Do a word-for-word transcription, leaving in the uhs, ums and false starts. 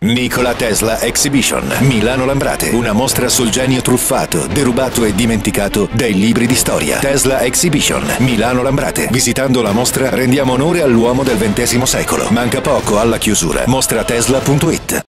Nikola Tesla Exhibition, Milano Lambrate, una mostra sul genio truffato, derubato e dimenticato dai libri di storia. Tesla Exhibition, Milano Lambrate. Visitando la mostra rendiamo onore all'uomo del ventesimo secolo. Manca poco alla chiusura. mostratesla punto it